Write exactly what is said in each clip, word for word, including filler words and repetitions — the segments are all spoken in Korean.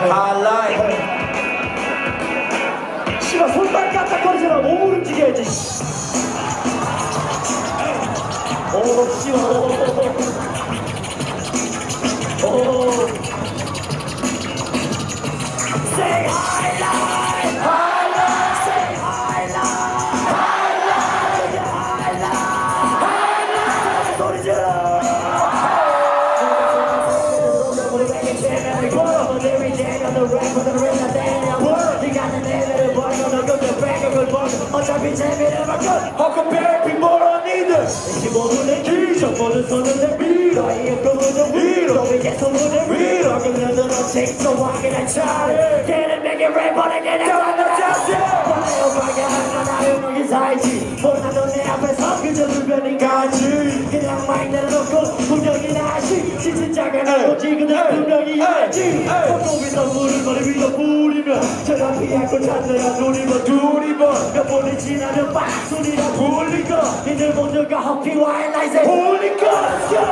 하이라이트. 씨발 손발 까딱거리잖아. 몸을 움직여야지. 오 씨발. 오. Say highlight, highlight, say highlight, highlight, highlight, highlight. 소리 질러. 어차피 재미를 바꿔 헛컴백 빈보러 니들 이십오 분의 기적 모든 손은 내 위로 이거 무슨 위로 너의 계속 무슨 위로 그녀들은 직소하게 차례 걔는 내게 랩을 내게 내가 자세 원해요 가게 하나 나를 여기 살지 못나도 내 앞에서 그저 불변인 가지 그냥 마인 내려놓고 분명히 나시 진짜가 나오지 그냥 분명히 알지 손목에서 물을 머리 위로 뿌리면 저런 피하고 찾느라 둘이번 둘이번 몇 번이 지나면 빡 소리가 불리고 니들 모두가 허피와 하이라이트에 홀리고 Let's go!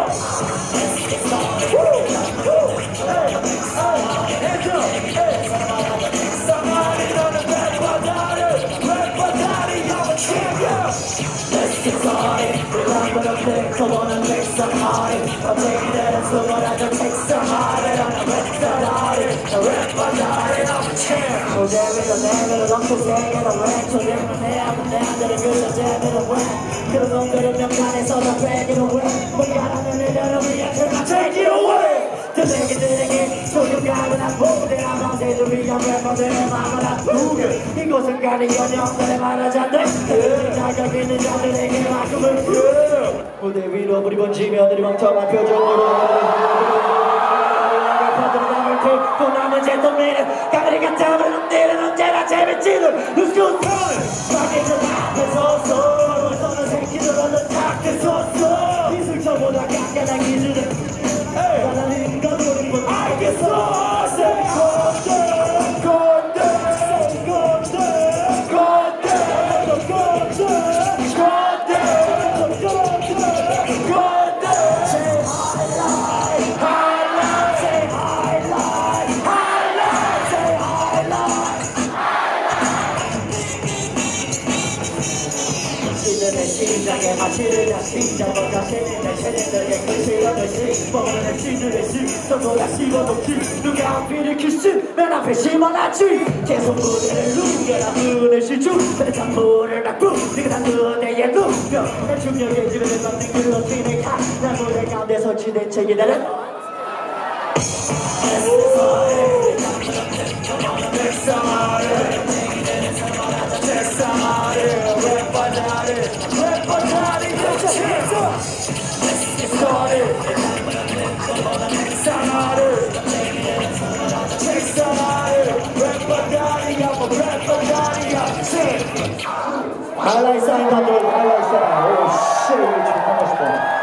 Somebody on the back body, back body, I'm a champion. Let's get started. Remember the fix, I wanna make some money. I'm taking that as the one I don't take some money. I'm a rap body, a rap body, I'm a champ. So there is a level of the day and a rap. So there is a level of the good of them in a way. 그런 놈들은 명단에서 다 take it away. 뭐야라는 애들은 위한테만 take it away. 들에게들에게 소유감은 안 보게 남방새도 위한 래퍼들의 마음을 아프게 이곳은 가리 연영들의 말하자들 그들이 자격 있는 자들에게 만큼을 그 무대 위로 부리번지며 들이멍청한 표정으로 래퍼들은 남을 긁고 남은 제동네는 가리 같아하는 놈들은 언제나 재밌지는 Let's go time 밖에서 앞에서 서 서는 새끼들은 작게 섰어 이슬처보다 깐깐한 기준은 나는 인간 노린 건 알겠어 Say 건데 건데 Say 건데 건데 건데 건데 건데 건데 Say highlight highlight Say highlight highlight Say highlight 시들의 심장에 마시를 다 심장과 자신의 내 세대들의 그 시간을 씹어보는 시들의 씹 너보다 씹어놓기 누가 앞이를 키스 맨 앞에 심어놨지 계속 무대를 누겨라 눈을 시주 내 잠물을 닫고 네가 다 무대에 누겨 내 중력에 지르는 넌 글러티는 나 무대 가운데 설치된 책이들은 하이라이트 사인 감독 하이라이트 사인 오 씨 이거 존나 멋있다